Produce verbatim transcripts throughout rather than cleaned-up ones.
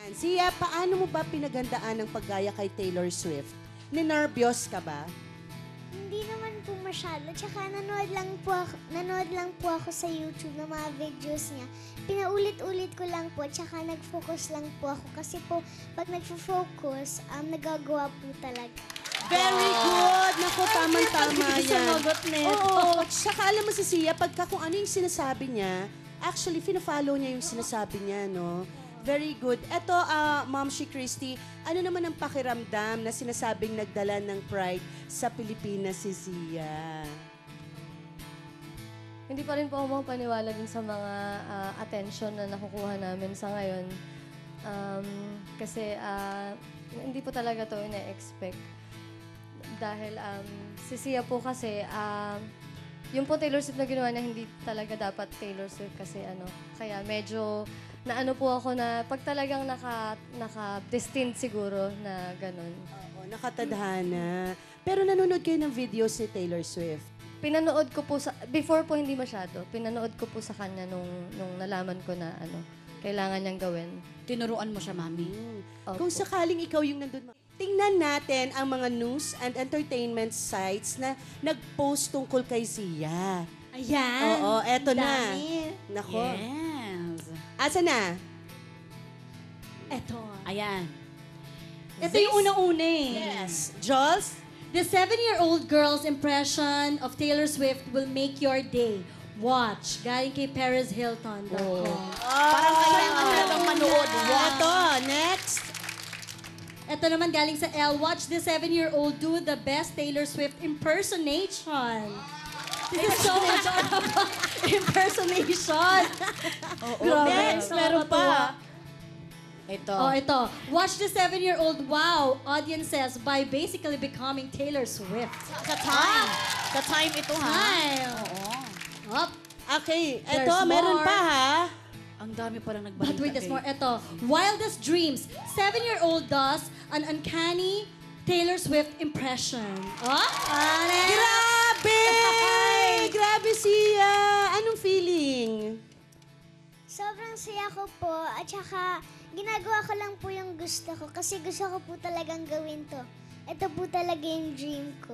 Sia, paano mo ba pinaghandaan ng paggaya kay Taylor Swift? Ninervyos ka ba? Hindi naman po masyado. Tsaka nanood lang po ako, nanood lang po ako sa YouTube ng mga videos niya. Pinaulit-ulit ko lang po, tsaka nag-focus lang po ako. Kasi po, pag nag-focus, um, nagagawa po talaga. Very good! Naku, tamang-tama yan. Sumagot nito. Oo, tsaka alam mo si Sia, pagka kung ano yung sinasabi niya, actually, fina-follow niya yung sinasabi niya, no? Very good. Eto, uh, Ma'am Shi Christy, ano naman ang pakiramdam na sinasabing nagdala ng pride sa Pilipinas si Sia? Hindi pa rin po ako paniwala din sa mga uh, attention na nakukuha namin sa ngayon. Um, kasi uh, hindi po talaga to ina-expect. Dahil um, si Sia po kasi, um, yung po Taylor Swift na ginawa niya, hindi talaga dapat Taylor Swift kasi ano, kaya medyo na ano po ako na pag talagang naka, naka-destined siguro na ganun. Oo, nakatadhana. Pero nanonood kayo ng videos ni Taylor Swift? Pinanood ko po sa, before po hindi masyado, pinanood ko po sa kanya nung, nung nalaman ko na ano, kailangan niyang gawin. Tinuruan mo siya, Mami. Hmm. Opo. Kung sakaling ikaw yung nandun, tingnan natin ang mga news and entertainment sites na nag-post tungkol kay Sia. Ayan. Oo, eto na. Dami. Nako. Yes. Asa na? Eto. Ayan. Ito yung unang-una eh. Yes. Jules? The seven-year-old girl's impression of Taylor Swift will make your day. Watch. Galing kay Paris Hilton. Oh. Parang kailangan talagang manood. Eto, next. Ito naman galing sa Elle. Watch the seven-year-old do the best Taylor Swift impersonation. This is so much about impersonation. Oo. Grabe, Next, meron pa. Ito. Oh, ito. Watch the seven-year-old wow audiences by basically becoming Taylor Swift. Sa time. Sa time ito, ha? Time. Oo. Up. Okay, There's eto, meron more. pa ha. Ang dami parang nagbalita. But wait, there's kay- more. Ito. Wildest Dreams. Seven-year-old does an uncanny Taylor Swift impression. Oh? Ano? Grabe! Grabe Sia! Anong feeling? Sobrang saya ko po, at saka ginagawa ko lang po yung gusto ko kasi gusto ko po talagang gawin to. Ito po talaga yung dream ko.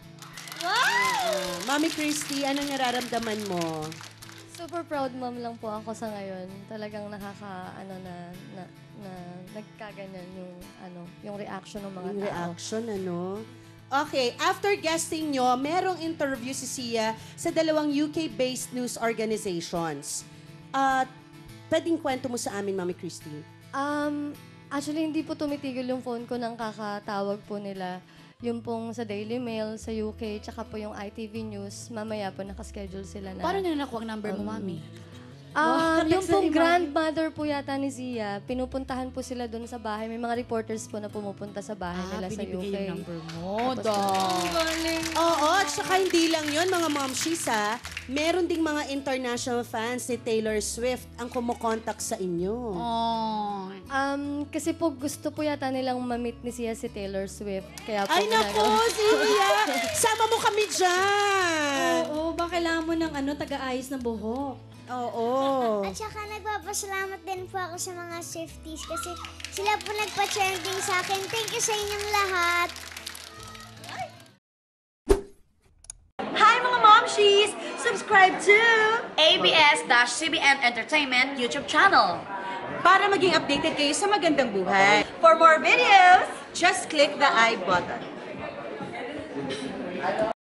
Uh, Mami Christy, anong nararamdaman mo? Super proud mom lang po ako sa ngayon. Talagang nakaka, ano na, na, na nagkaganyan yung, ano, yung reaction ng mga Yung tao. reaction, ano? Okay, after guesting nyo, merong interview si Sia sa dalawang U K-based news organizations. At pwedeng kwento mo sa amin, Mami Christy? Um, actually, hindi po tumitigil yung phone ko nang kakatawag po nila. Yung pong sa Daily Mail, sa U K, tsaka po yung I T V News, mamaya po nakaschedule sila na. Paano nila nakuha ang number mo, Um, Mami? Um, yung Text na pong ni Mami. grandmother po yata ni Zia, pinupuntahan po sila doon sa bahay. May mga reporters po na pumupunta sa bahay Ah, nila sa U K. binibigay yung number mo. Tapos, Dong. Oo, at saka hindi lang yun, mga momshies ha. Meron ding mga international fans ni Taylor Swift ang kumokontak sa inyo. Oh. Um, kasi po gusto po yata nilang ma-meet ni Zia si Taylor Swift. Kaya po Ay nako, ginagawa- Sia! Sama mo kami dyan! Oo, baka kailangan mo ng ano, taga-ayos ng buhok. Oo. At saka nagpapasalamat din po ako sa mga Swifties kasi sila po nagpa-trending sa akin. Thank you sa inyong lahat. Hi mga momshies! Subscribe to A B S-C B N Entertainment YouTube channel. Para maging updated kayo sa magandang buhay, For more videos, just click the I button.